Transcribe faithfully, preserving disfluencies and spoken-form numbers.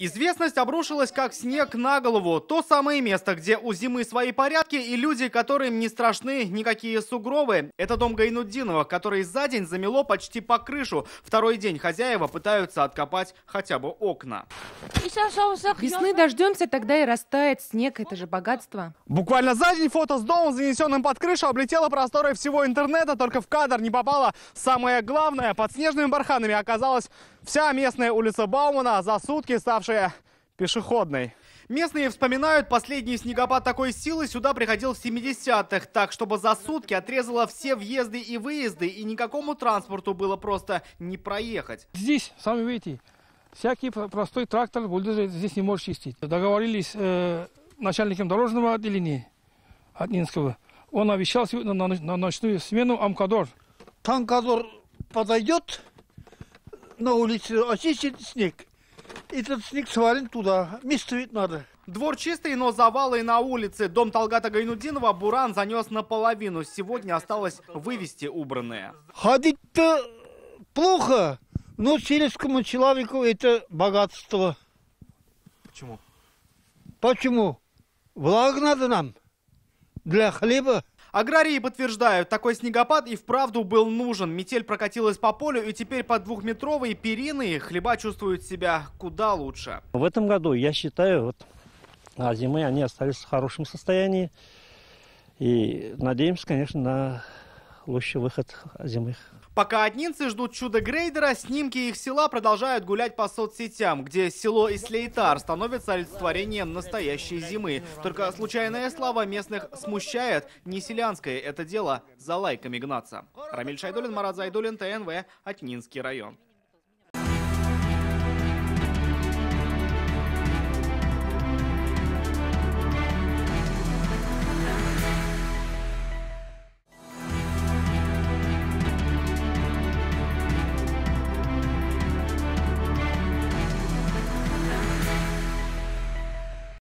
Известность обрушилась как снег на голову. То самое место, где у зимы свои порядки и люди, которым не страшны никакие сугробы. Это дом Гайнутдинова, который за день замело почти по крышу. Второй день хозяева пытаются откопать хотя бы окна. Весны дождемся, тогда и растает снег. Это же богатство. Буквально за день фото с домом, занесенным под крышу, облетело просторы всего интернета. Только в кадр не попало самое главное. Под снежными барханами оказалась вся местная улица Баумана, за сутки ставшая пешеходной. Местные вспоминают, последний снегопад такой силы сюда приходил в семидесятых, так чтобы за сутки отрезало все въезды и выезды, и никакому транспорту было просто не проехать. Здесь, сами видите, всякий простой трактор, бульдозер здесь не может чистить. Договорились э, начальником дорожного отделения Атнинского. Он обещал сегодня на, на ночную смену Амкадор. Танкадор подойдет на улице, очистит снег. Этот снег свален туда, мистовить надо. Двор чистый, но завалы на улице. Дом Талгата Гайнутдинова буран занес наполовину. Сегодня осталось вывести убранное. Ходить-то плохо, но сельскому человеку это богатство. Почему? Почему? Благо надо нам для хлеба. Аграрии подтверждают, такой снегопад и вправду был нужен. Метель прокатилась по полю, и теперь под двухметровой периной хлеба чувствуют себя куда лучше. В этом году, я считаю, вот, а зимы они остались в хорошем состоянии. И надеемся, конечно, на лучший выход зимы. Пока атнинцы ждут чудо-грейдера, снимки их села продолжают гулять по соцсетям, где село Ислейтар становится олицетворением настоящей зимы. Только случайная слава местных смущает. Не селянское это дело за лайками гнаться. Рамиль Шайдуллин, Марат Зайдуллин, ТНВ, Атнинский район.